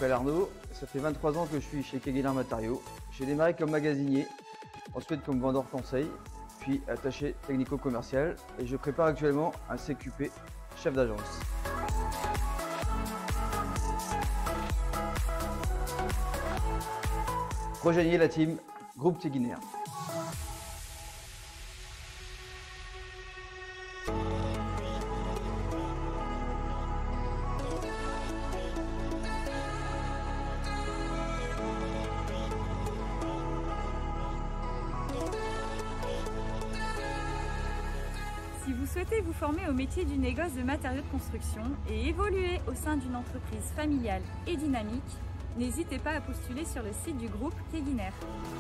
m'appelle Arnaud, ça fait 23 ans que je suis chez Keguiner Matériaux. J'ai démarré comme magasinier, ensuite comme vendeur conseil, puis attaché technico-commercial et je prépare actuellement un CQP, chef d'agence. Rejoignez la team Groupe Keguiner. Si vous souhaitez vous former au métier du négoce de matériaux de construction et évoluer au sein d'une entreprise familiale et dynamique, n'hésitez pas à postuler sur le site du groupe Keguiner.